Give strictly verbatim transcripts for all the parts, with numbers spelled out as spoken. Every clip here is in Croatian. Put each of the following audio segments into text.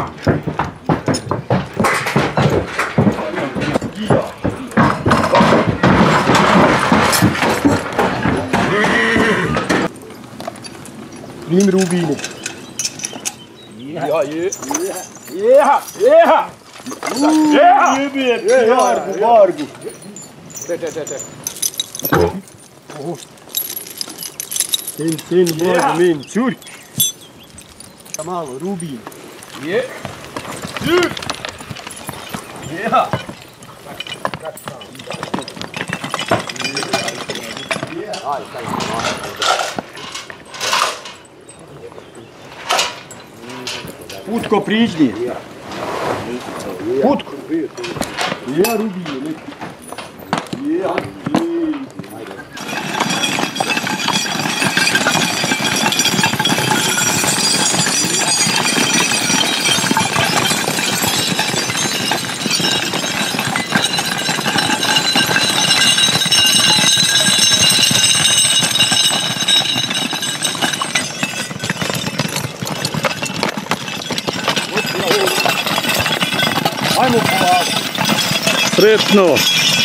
Prima Rubine. Ja, ja, ja, ja. Ja, ja, vargu, vargu. Te, te, te, te. Sen, sen, vargu min, tjurk. Malo, Rubine. Je. Tjurk. Ja. Putko priđi. Putko. Ja, Rubine. Ja. Ajmo polako. Sretno.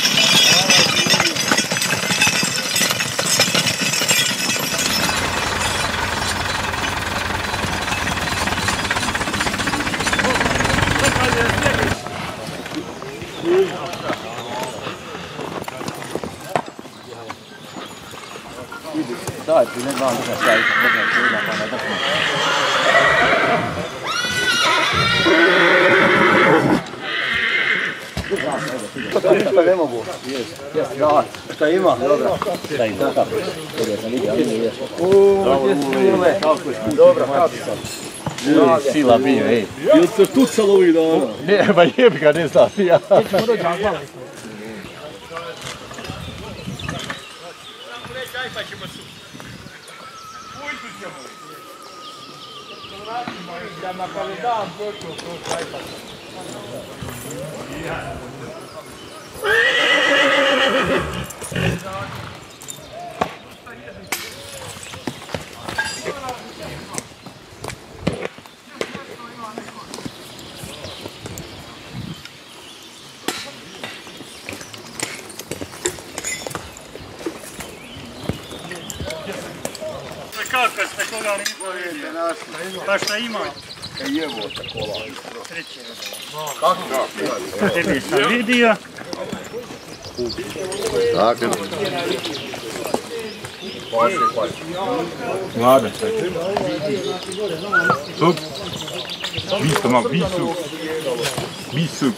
Daj, ti ne znam da se staviti, ne znam što ima, pa ne da smo. Šta ne mogu? Ja, šta ima? Dobro. Šta ima? Kako je? Dobro, sam vidio, ali nije ješao. Uuu, gdje si urle? Dobro, kako sam? Sila bio, ej. Jel se štucalo ovih dana? Ne, ba jebi ga, ne znam, ja. Kako ste koga nismo vidio? Pa šta ima? Evo kola. Treće. Kako? Tebe sam vidio. Tako. Paši, paši. Mlade sve. Sup. Visto malo, visu. Visu.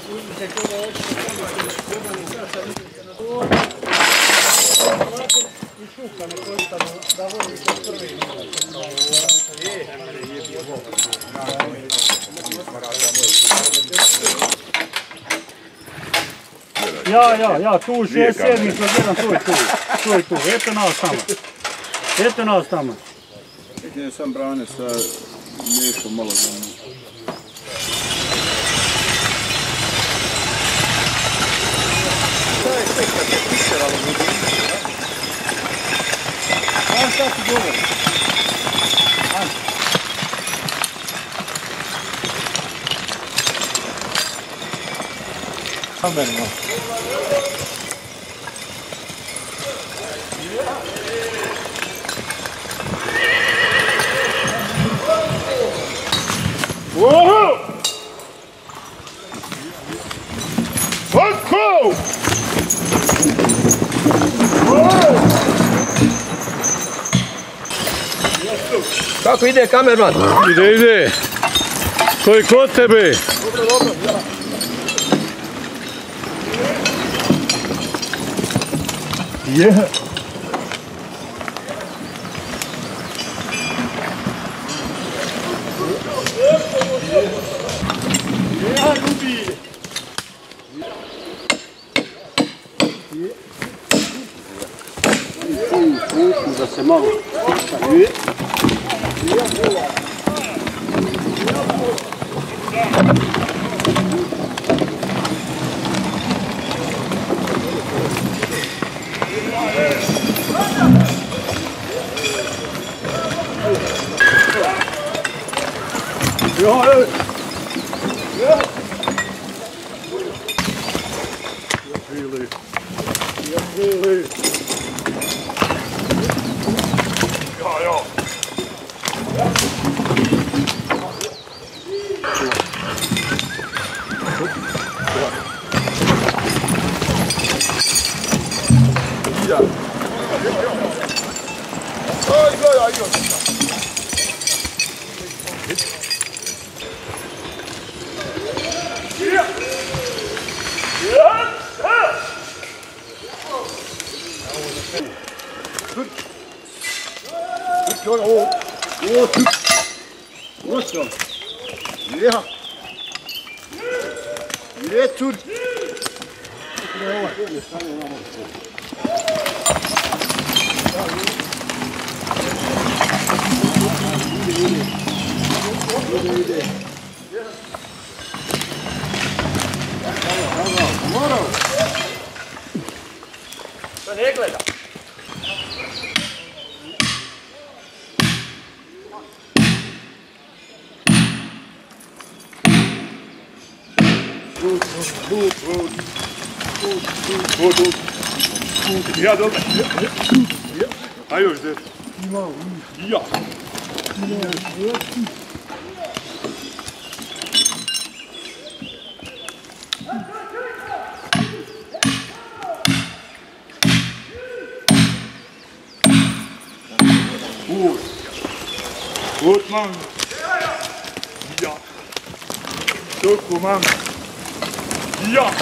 Ja, ja, ja, tu šest, sedmi, kroz jedan, tu je tu, tu je tu, eto nas tamo, eto nas tamo. Gdje sam brane sa mješom malo za mnu. Šta je sve kad je pišeralo ljudi? Ajde, šta ti govori? Ajde. Kamerno. Whoa! Let's go! Kako ide kamerman? Ide, ide. Ko je kod tebe? Dobro, dobro, ja. Yeah. Ja, Rubi! Da se malo je. Ja, Really? Really? Ja, ja. Ja. Oj, oj, oj, oj. Ja. Ja. Åh, åh, åh, så. Ja. Rätt ut. To ne gleda. Ja, dobro. Ja. Ajde još gdje. Ja. Goed. Goed man. Ja. Zo man. Ja.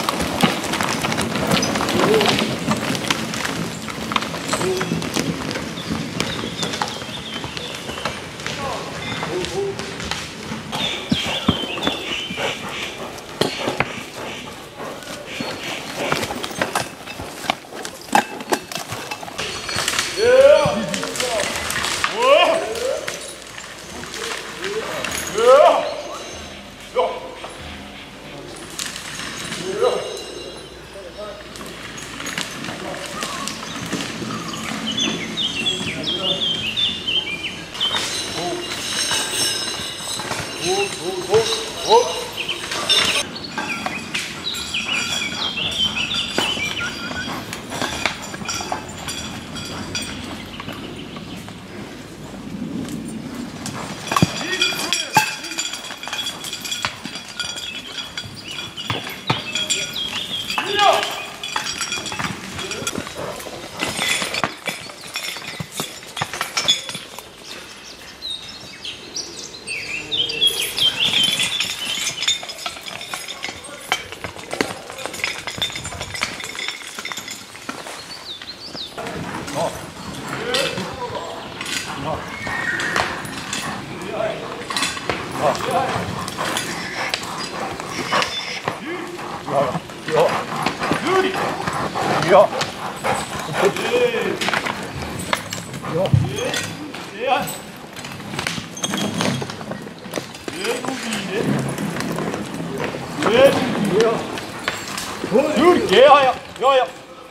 Ja, ja, ja, ja.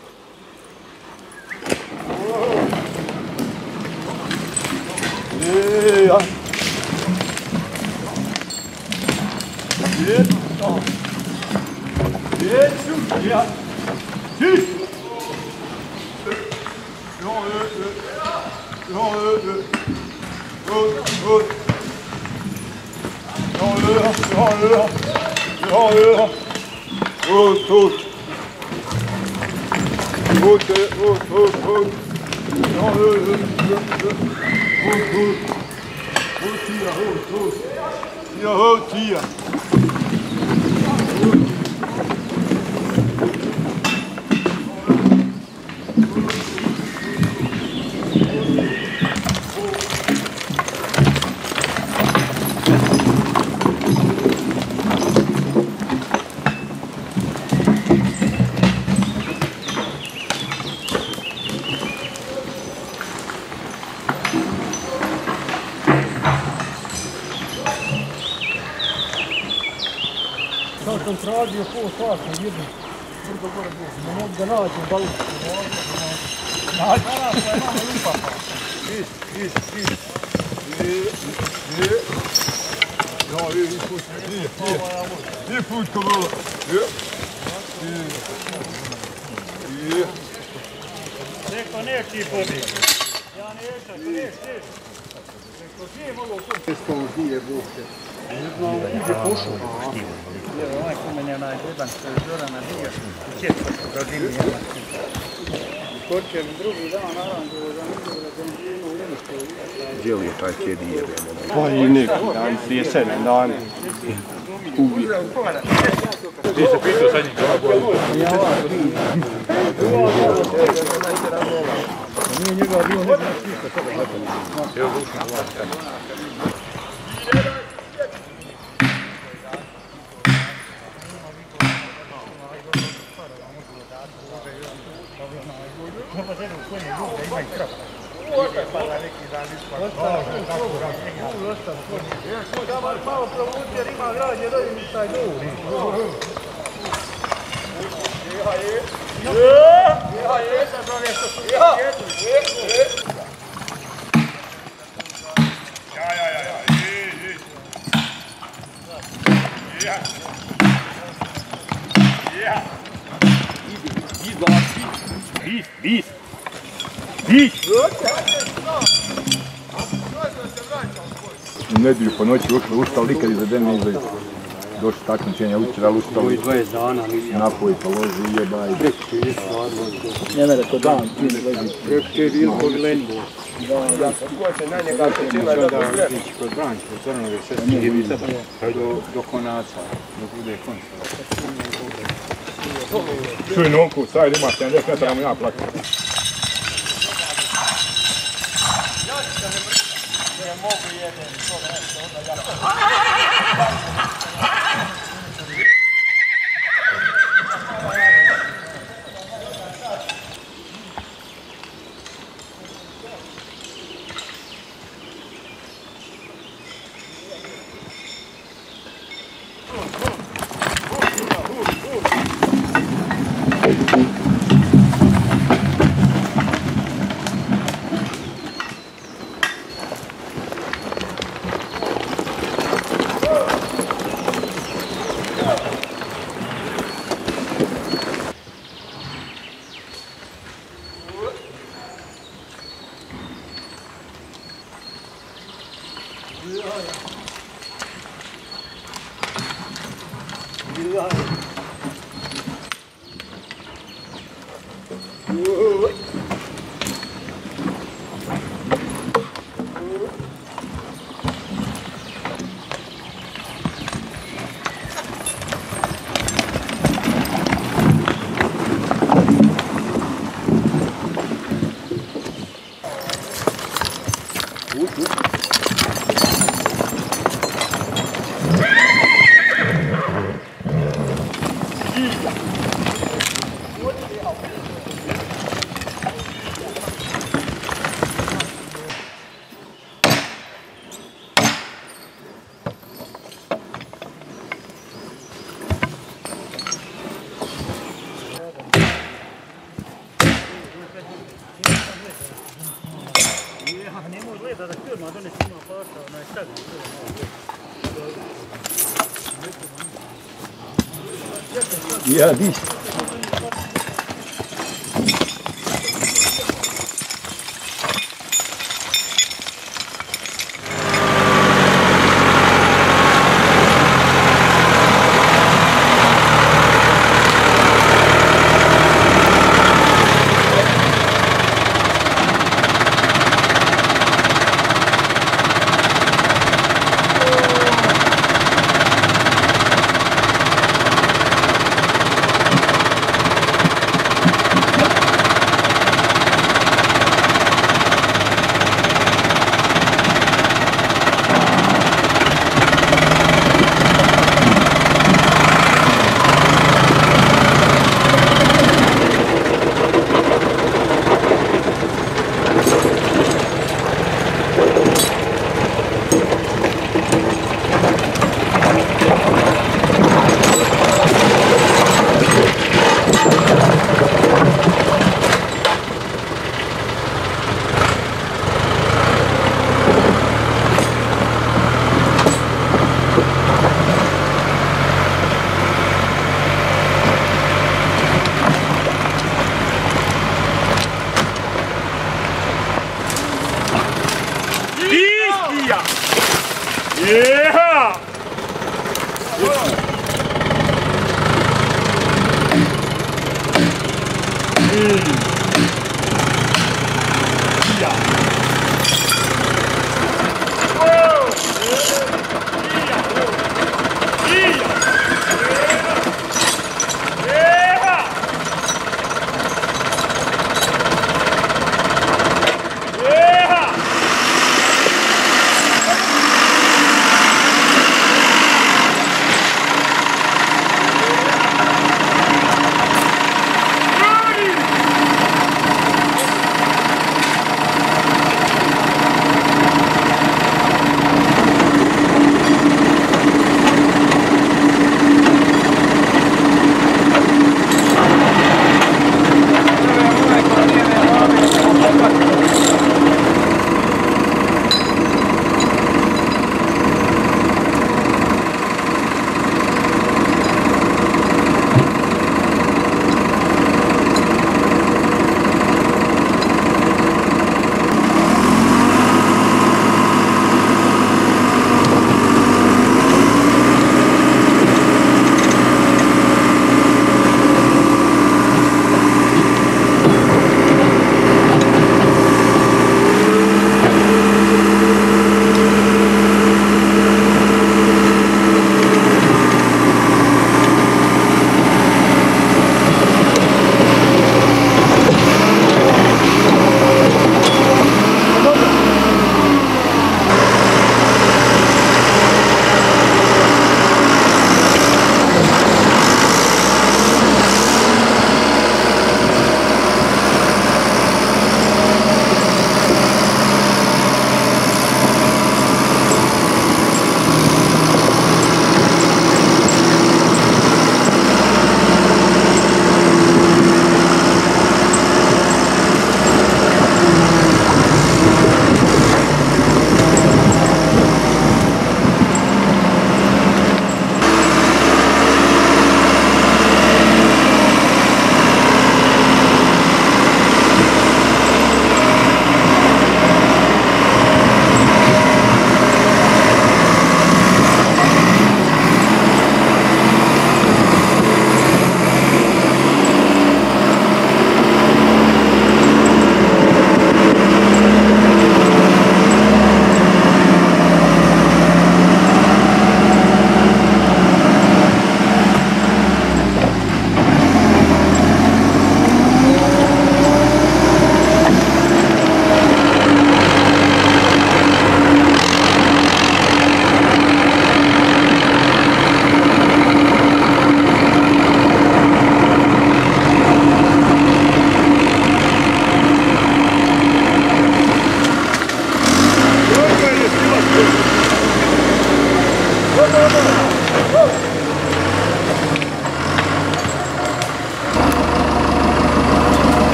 Ja. Jetzt. Jetzt. Ja. Tschüss. Ja, ja, ja. Gut, gut. Ja, ja, ja, ja. Ja, ja. Gut, gut. Gut, gut, gut, gut. Ja, ja, ja. Gut, gut. Gut hier, gut, gut. Ja, gut hier. Sad sam tražio pol sata, jedno. Brdo gore bilo. Ne mogu da nađem balu. Nađi. Nađi, koja je mama lupata. Is, is, is. Je, je. Ja, det är fot. Det är fot, kom över. Ja. Ja. Rekao neći pobjeg. Ja nećak, neći. Rekao gdje je malo kom? Isto gdje je buke. Ne znam, gdje je pošao. Evo, onaj ko meni je najgledan, što je Zorana Hrija, u četvrtu godinu je Martin. Skočio mi drugi dan, naravno, da mi je benzinu u Rimskoj. Gdje li je taj kjedi jebe? Pa i neki dan, prije sedam dana. Uvijek. Ti se pitao sad njih kako je? Nije njega bio ne znam svišta toga gledali. Evo Luka, Luka. Malo provuci jer ima građe, dojim mi taj duri. Jeha je! Jeha je! Sad zove što su svijetu. Ja, ja, ja, ja. Ja. Ja. Vis, vis. Vis! U nedjelju po noći ustali, nikad izveden ne izveden. Došli takmičenja, učera ustali. dvadeset dana nisam. Napoj, položi, jebaj. Ne vere, to dan, ti ne vezi. Rekće je bilo povilenje. Ja sam goće na njega počela da bude. Ići kod Branča, kod Crnove sestri. Do konaca, dok bude konca. Čuj Nonku, sad ima sedamdeset metara mu ja plakam. Ja, di. Yeah!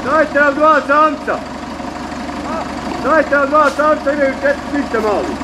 Dajte nam dva samca! Dajte nam dva samca, imaju četiri pište mali.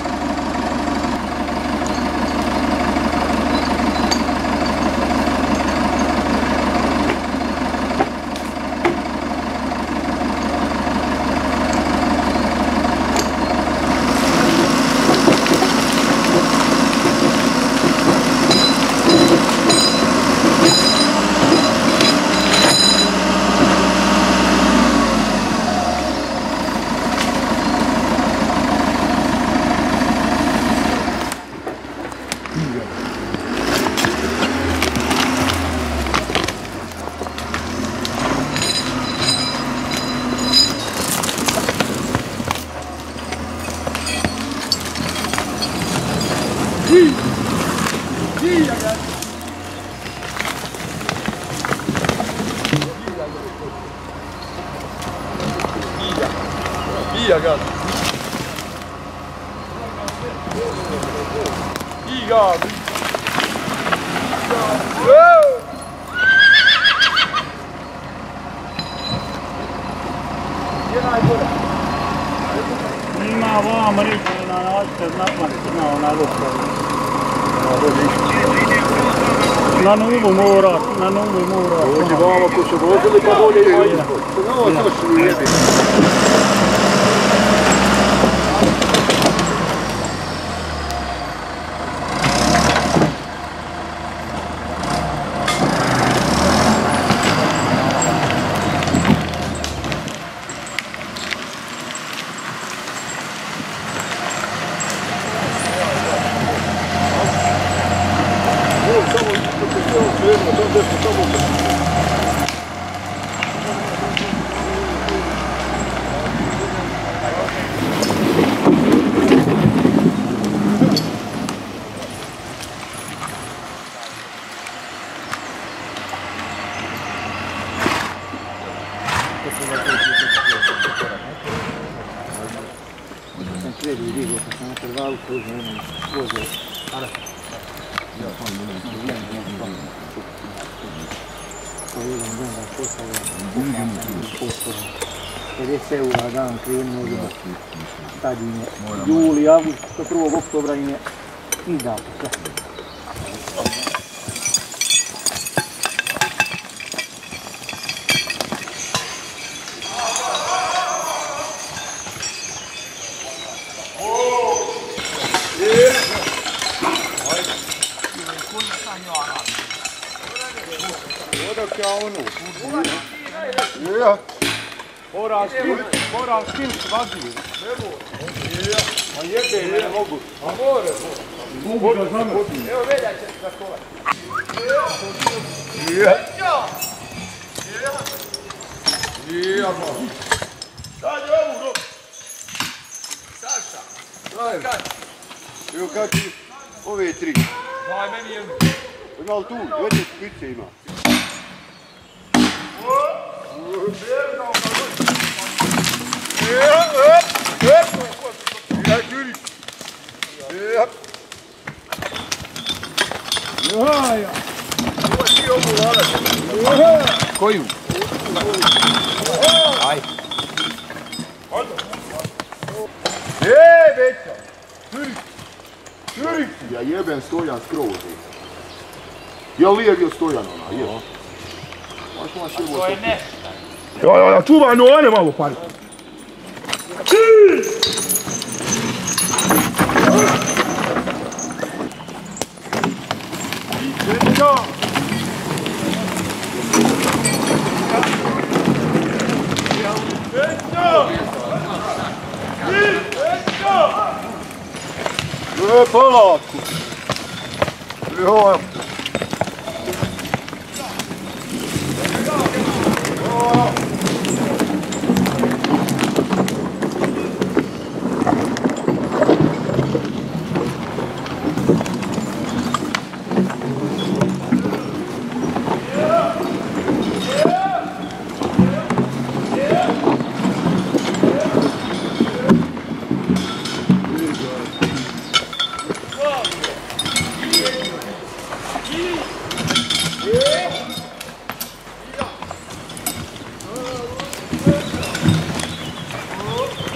Via, cara. Via, Ima vam reći na način naplatiti na ona luka. Na nubu mora, na nubu mora. Ovdje vama ko su vozili pa bolje ima izbog. No, to su mi jebi. Vedi, dico, facciamo per l'auto, cosa? Allora. Poi andiamo a questa ed je uragan krenuo da tad im je juli, avgust, do prvog oktobra im je izdato sve. Moram skin, moram skin svadiju. A jebe, ne mogu. A more. Mogu da zamrti. Evo vedaj će za kola. Je. Je, ama. Daj ovu, no. Saša. Daj. Evo kakvi ove tri. Daj meni jednu. Ima li tu? Dvete špice ima. Koju? Aj. E, Beća! Šuri! Šuri! Ja jebem Stojan skroz. Ja lijeg je Stojan ona, je. To je nešto. Ja, ja, ja, čuvaj, no, ajde malo pari. Beća! E, polako. Joj.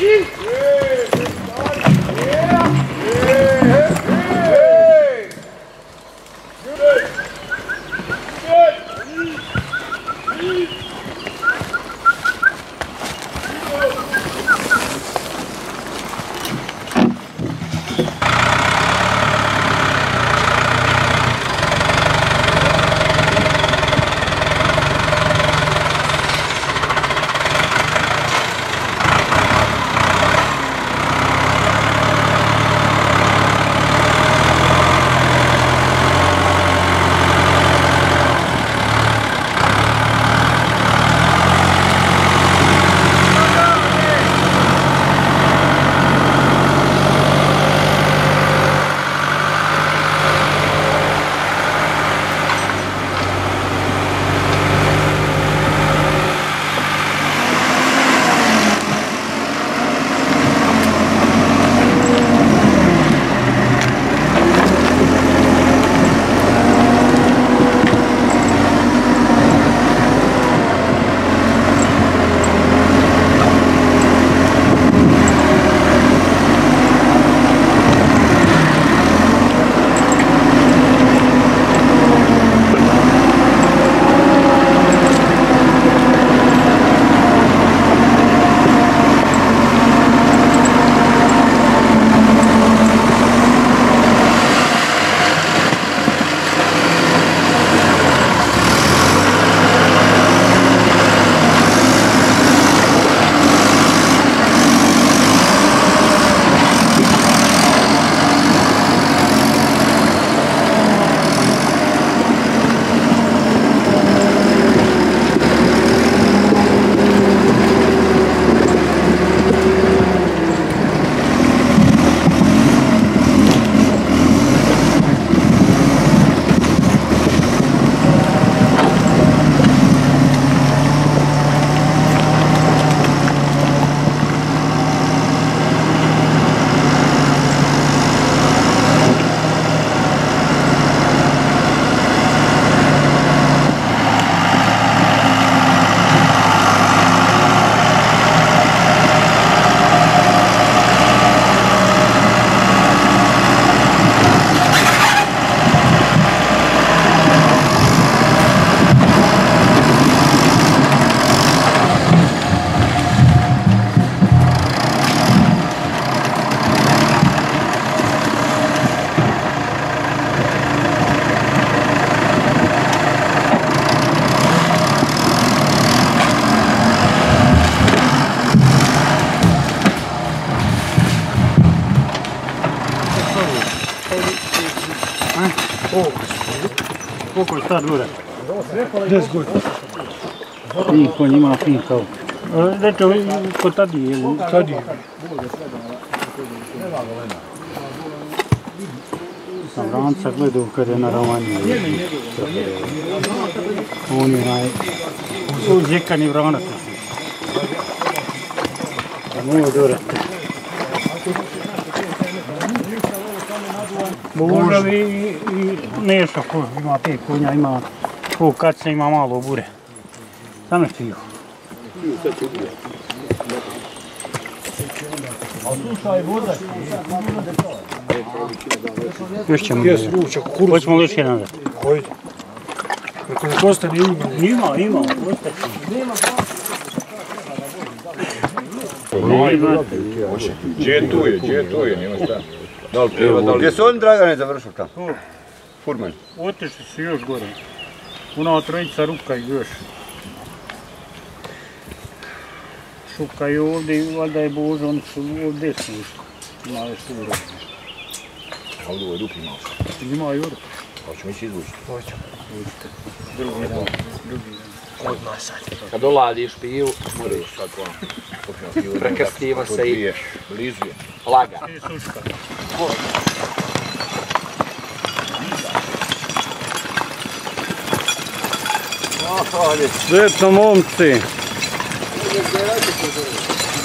Koliko je sad gore? deset godina. Fin konj ima fin kao. Reče, kod Tadi je li? Tadi. Sam Vranca gledao kad je na Ravanju. On je naj... Uzjekani Vranac. Mogu dorati. Božav i Neša ko ima pet konja, ima ko kace, ima malo bure. Samo je tiho. Još ćemo gledati. Hoćemo li još jedan dati? Hojde. Kako ne postane ima? Ima, ima, ostati. Gdje je tu je, gdje je tu je, nema šta. Da li pjeva, da li... Gdje su oni Dragane završili tamo? Furman. Otišli su još gore. Una trojica Ruka i još. Šuka je ovdje, valjda je Božo, oni su ovdje desni ušli. Ima još tu Ruka. A ovdje ovo je Ruki imao što? Ima i Ruka. Pa ćemo ići izvući. Hoćemo. Drugi dan, drugi dan. Odmah sad. Kad oladiš pivu, moraš Sad vam. prekrstiva se i Lizuje. laga. I suška. Sretno momci!